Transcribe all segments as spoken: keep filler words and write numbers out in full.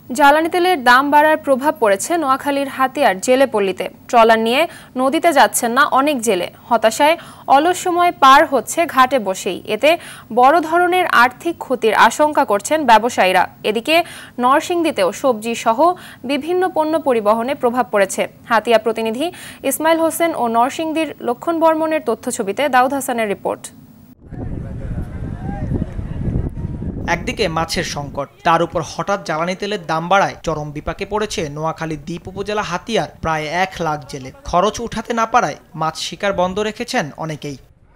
জ্বালানি তেলের দাম বাড়ার প্রভাব পড়েছে নোয়াখালীর হাতিয়ার জেলেপল্লীতে। ট্রলার নিয়ে নদীতে যাচ্ছেন না অনেক জেলে। হতাশায় অলস সময় পার হচ্ছে ঘাটে বসেই। এতে বড় ধরনের আর্থিক ক্ষতির আশঙ্কা করছেন ব্যবসায়ীরা। এদিকে নরসিংদীতেও সবজি সহ বিভিন্ন পণ্য পরিবহনে প্রভাব পড়েছে। হাতিয়া প্রতিনিধি ইসমাইল হোসেন ও নরসিংদীর লক্ষণ বর্মনের তথ্যছবিতে দাউদ হাসানের রিপোর্ট। একদিকে মাছের সংকট, তার উপর হঠাৎ জ্বালানি তেলের দাম বাড়ায় চরম বিপাকে পড়েছে নোয়াখালীর দ্বীপ উপজেলা হাতিয়ার প্রায় এক লাখ জেলে। খরচ উঠাতে না পারায় মাছ শিকার বন্ধ রেখেছেন অনেকেই।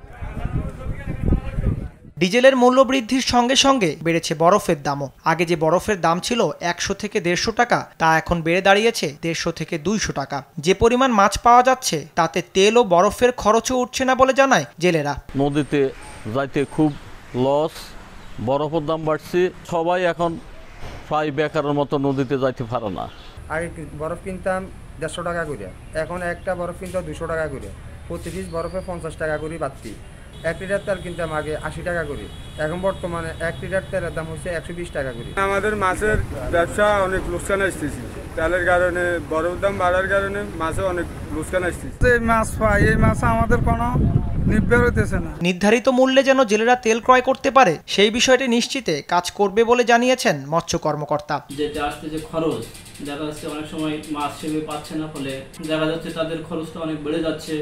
ডিজেলের মূল্য বৃদ্ধির সঙ্গে সঙ্গে বেড়েছে বরফের দামও। আগে যে বরফের দাম ছিল একশো থেকে দেড়শো টাকা, তা এখন বেড়ে দাঁড়িয়েছে দেড়শো থেকে দুইশো টাকা। যে পরিমাণ মাছ পাওয়া যাচ্ছে তাতে তেল ও বরফের খরচও উঠছে না বলে জানায় জেলেরা। নদীতে যাইতে খুব লস, বরফের দাম বাড়ছে, সবাই এখন প্রায় বেকারের মতো নদীতে যাইতে পারে না। আগে বরফ কিনতাম দেড়শো টাকা করে, এখন একটা বরফ কিনতাম দুশো টাকা করে, প্রতি পিস বরফে পঞ্চাশ টাকা করে বাড়তি। এক লিটার তেল কিনতাম আগে আশি টাকা করে, এখন বর্তমানে এক লিটার তেলের দাম হচ্ছে একশো বিশ টাকা করে। আমাদের মাছের ব্যবসা অনেক লোকসান আসতেছে, তেলের কারণে বরফ দাম বাড়ার কারণে মাছে অনেক লোকসান আসতেছে। এই মাছ পাই, এই মাছ আমাদের কোনো নির্ধারিত মূল্যে যেন জেলেরা তেল ক্রয় করতে পারে সেই বিষয়টি নিশ্চিতে কাজ করবে বলে জানিয়েছেন মৎস্য কর্মকর্তা। যেটা আসতে যে খরচ দেখা যাচ্ছে অনেক সময় মাছ সেভাবে পাচ্ছে না, ফলে দেখা যাচ্ছে তাদের খরচটা অনেক বেড়ে যাচ্ছে।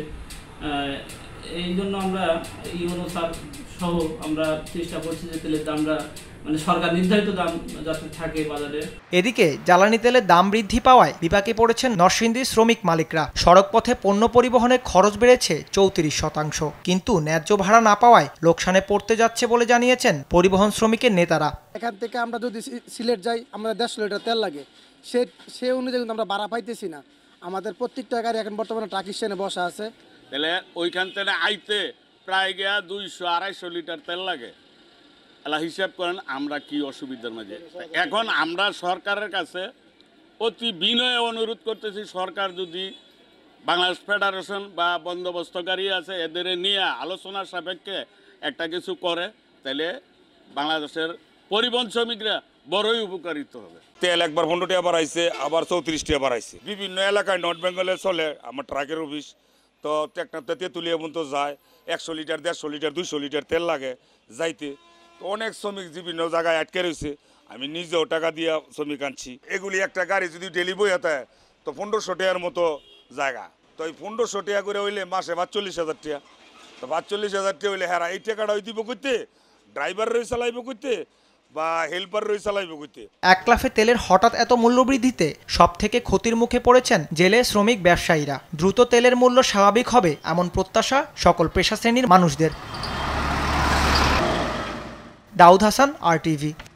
এই জন্য আমরা এই অনুসার সহ আমরা চেষ্টা করছি যে তেলের দামটা মানে সরকার নির্ধারিত দাম যাতে থাকে বাজারে। এদিকে জ্বালানি তেলের দাম বৃদ্ধি পাওয়ায় বিপাকে পড়েছেন নরসিংদীর শ্রমিক মালিকরা। সড়ক পথে পণ্য পরিবহনের খরচ বেড়েছে চৌত্রিশ শতাংশ, কিন্তু ন্যায্য ভাড়া না পাওয়ায় লোকসানে পড়তে যাচ্ছে বলে জানিয়েছেন পরিবহন শ্রমিকের নেতারা। এখান থেকে আমরা যদি সিলেট যাই আমাদের দেড়শো লিটার তেল লাগে, সে সে অনুযায়ী কিন্তু আমরা ভাড়া পাইতেছি না। আমাদের প্রত্যেকটা গাড়ি এখন বর্তমানে ট্রাক স্ট্যান্ডে বসা আছে, তাহলে ওইখান থেকে আইতে প্রায় গিয়া দুইশো আড়াইশো লিটার তেল লাগে। এলা হিসাব করেন আমরা কি অসুবিধার মাঝে। এখন আমরা সরকারের কাছে অতি বিনয়ে অনুরোধ করতেছি, সরকার যদি বাংলাদেশ ফেডারেশন বা বন্দোবস্তকারী আছে এদের নিয়ে আলোচনার সাপেক্ষে একটা কিছু করে, তাহলে বাংলাদেশের পরিবহন শ্রমিকরা বড়ই উপকারিত হবে। তেল একবার পনেরো টাকা বাড়াইছে, আবার চৌত্রিশ টাকা বাড়াইছে। বিভিন্ন এলাকায় নর্থ বেঙ্গলে চলে আমার ট্রাকের অফিস, তো টেকনাতে তেঁতুলিয়া পর্যন্ত যায়, একশো লিটার দেড়শো লিটার দুইশো লিটার তেল লাগে যাইতে। তো অনেক শ্রমিক বিভিন্ন জায়গায় আটকে রয়েছে, আমি নিজেও টাকা দিয়ে শ্রমিক আনছি। এগুলি একটা গাড়ি যদি ডেলি বই হতে তো পনেরোশো টাকার মতো জায়গা, তো এই পনেরোশো টাকা করে হইলে মাসে পাঁচচল্লিশ হাজার টাকা, তো পাঁচচল্লিশ হাজার টাকা হইলে হ্যাঁ এই টাকাটা ওই দিব করতে, ড্রাইভার রয়ে চালাইব করতে বা হেল্পার রয়ে চালাইব করতে। এক লাফে তেলের হঠাৎ এত মূল্য বৃদ্ধিতে সব থেকে ক্ষতির মুখে পড়েছেন জেলে শ্রমিক ব্যবসায়ীরা। দ্রুত তেলের মূল্য স্বাভাবিক হবে এমন প্রত্যাশা সকল পেশা শ্রেণীর মানুষদের। দাউদ হাসান, আর টিভি।